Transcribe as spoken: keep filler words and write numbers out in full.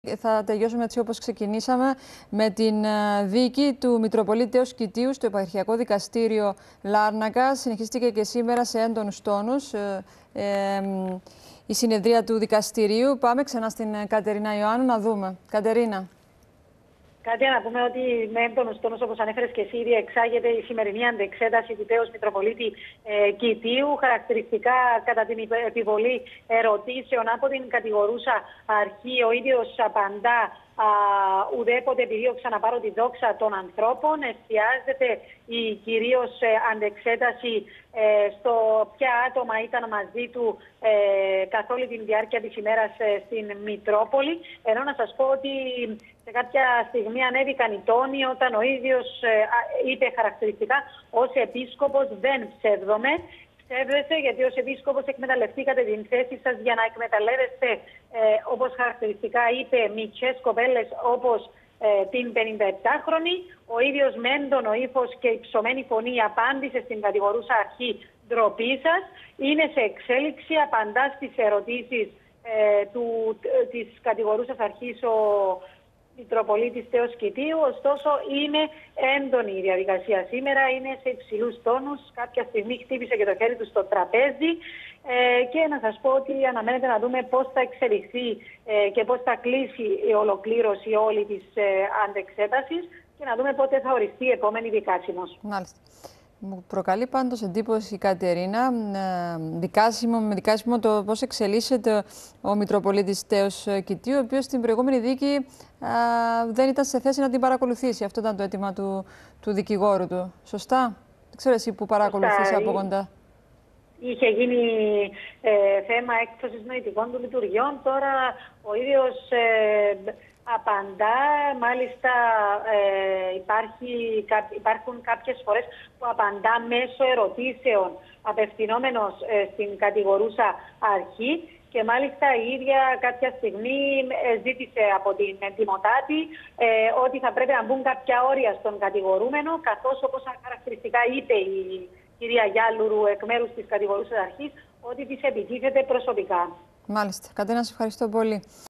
Θα τελειώσουμε έτσι όπως ξεκινήσαμε με την δίκη του Μητροπολίτη Τέος Κιτίου στο Επαρχιακό Δικαστήριο Λάρνακα. Συνεχίστηκε και σήμερα σε έντονους τόνους ε, ε, η συνεδρία του δικαστηρίου. Πάμε ξανά στην Κατερίνα Ιωάννου να δούμε. Κατερίνα. Κάτι να πούμε ότι με έντονους τόνους, όπως ανέφερες και εσύ, ήδη εξάγεται η σημερινή αντεξέταση του Τέος Μητροπολίτη ε, Κιτίου. Χαρακτηριστικά κατά την επιβολή ερωτήσεων από την κατηγορούσα αρχή, ο ίδιος απαντά α, ουδέποτε επιδίωξα να πάρω τη δόξα των ανθρώπων. Εστιάζεται η κυρίως ε, αντεξέταση ε, στο ποια άτομα ήταν μαζί του ε, καθ' όλη τη διάρκεια της ημέρας ε, στην Μητρόπολη. Ενώ να σας πω ότι σε κάποια στιγμή ανέβηκαν οι τόνοι όταν ο ίδιος ε, είπε χαρακτηριστικά ως επίσκοπος δεν ψεύδομαι. Ψεύδεστε γιατί ως επίσκοπος εκμεταλλευτήκατε την θέση σας για να εκμεταλλεύεστε, ε, όπως χαρακτηριστικά είπε, μητσές κοπέλες όπως ε, την πενηνταεπτάχρονη. Ο ίδιος με έντονο ύφος και υψωμένη φωνή απάντησε στην κατηγορούσα αρχή ντροπή σας. Είναι σε εξέλιξη, απαντά στις ερωτήσεις ε, του, ε, της κατηγορούσας αρχής ο Μητροπολίτης Τέος Κιτίου. Ωστόσο, είναι έντονη η διαδικασία σήμερα, είναι σε υψηλούς τόνους. Κάποια στιγμή χτύπησε και το χέρι του στο τραπέζι. Ε, και να σας πω ότι αναμένεται να δούμε πώς θα εξελιχθεί ε, και πώς θα κλείσει η ολοκλήρωση όλη της ε, αντεξέτασης και να δούμε πότε θα οριστεί η επόμενη δικάσιμος. Μάλιστα. Μου προκαλεί πάντως εντύπωση η Κατερίνα, δικάσιμο με δικάσιμο, το πώς εξελίσσεται ο Μητροπολίτης Τέος Κιτίου, ο οποίος στην προηγούμενη δίκη α, δεν ήταν σε θέση να την παρακολουθήσει. Αυτό ήταν το αίτημα του, του δικηγόρου του. Σωστά? Δεν ξέρω εσύ που παρακολουθείς από κοντά. Είχε γίνει ε, θέμα έκδοσης νοητικών του λειτουργιών. Τώρα ο ίδιος ε, απαντά, μάλιστα ε, υπάρχει, υπάρχουν κάποιες φορές που απαντά μέσω ερωτήσεων απευθυνόμενος ε, στην κατηγορούσα αρχή και μάλιστα η ίδια κάποια στιγμή ε, ζήτησε από την εντιμοτάτη ε, ότι θα πρέπει να μπουν κάποια όρια στον κατηγορούμενο, καθώς όπως χαρακτηριστικά είπε η κυρία Γιάλουρου εκ μέρους της κατηγορούσας αρχής ότι της επιτίθεται προσωπικά. Μάλιστα. Κατερίνα, σε ευχαριστώ πολύ.